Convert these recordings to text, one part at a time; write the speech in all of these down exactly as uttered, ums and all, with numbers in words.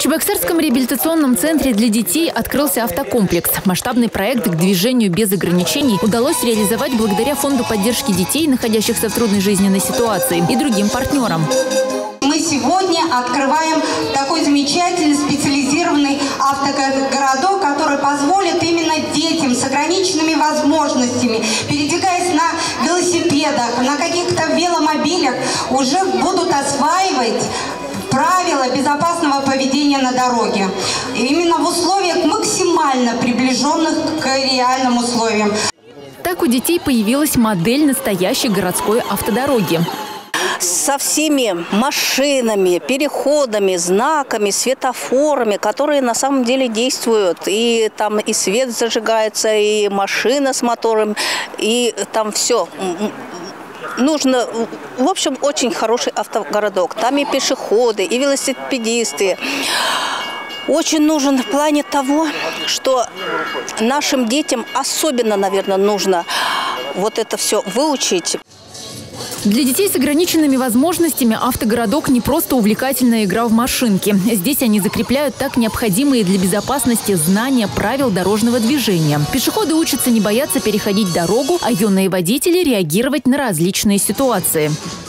Чебоксарском реабилитационном центре для детей открылся автокомплекс. Масштабный проект к движению без ограничений удалось реализовать благодаря Фонду поддержки детей, находящихся в трудной жизненной ситуации, и другим партнерам. Мы сегодня открываем такой замечательный специализированный автогородок, который позволит именно детям с ограниченными возможностями, передвигаясь на велосипедах, на каких-то веломобилях, уже будут осваивать правила безопасного поведения на дороге. И именно в условиях максимально приближенных к реальным условиям. Так у детей появилась модель настоящей городской автодороги. Со всеми машинами, переходами, знаками, светофорами, которые на самом деле действуют. И там и свет зажигается, и машина с мотором, и там все. Нужно, в общем, очень хороший автогородок. Там и пешеходы, и велосипедисты. Очень нужен в плане того, что нашим детям особенно, наверное, нужно вот это все выучить. Для детей с ограниченными возможностями автогородок не просто увлекательная игра в машинки. Здесь они закрепляют так необходимые для безопасности знания правил дорожного движения. Пешеходы учатся не бояться переходить дорогу, а юные водители реагировать на различные ситуации.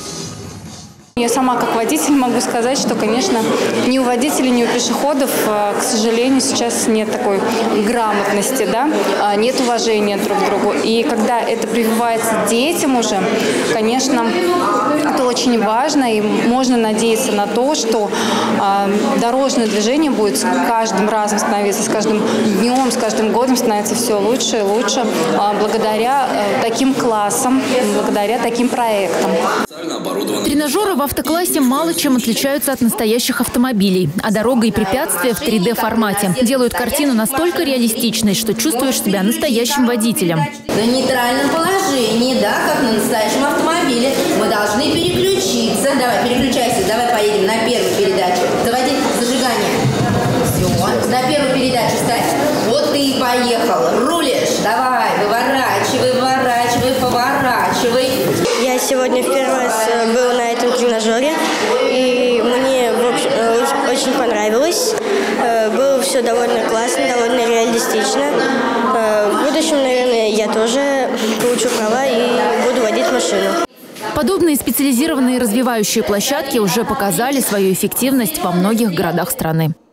Я сама как водитель могу сказать, что, конечно, ни у водителей, ни у пешеходов, к сожалению, сейчас нет такой грамотности, да? Нет уважения друг к другу. И когда это прививается детям уже, конечно, это очень важно, и можно надеяться на то, что дорожное движение будет с каждым разом становиться, с каждым днем, с каждым годом становиться все лучше и лучше благодаря таким классам, благодаря таким проектам. Тренажеры в автоклассе мало чем отличаются от настоящих автомобилей. А дорога и препятствия в три дэ формате делают картину настолько реалистичной, что чувствуешь себя настоящим водителем. На нейтральном положении, да, как на настоящем автомобиле, мы должны переключиться. Давай, переключайся, давай поедем на первую передачу. Заводи зажигание. Все, на первую передачу ставь. Вот ты и поехал. Рулишь. Давай, выворачивай, выворачивай, поворачивай. Я сегодня в первый раз был на этом тренажере, и мне в общем, очень понравилось. Было все довольно классно, довольно реалистично. В будущем, наверное, я тоже получу права и буду водить машину. Подобные специализированные развивающие площадки уже показали свою эффективность во многих городах страны.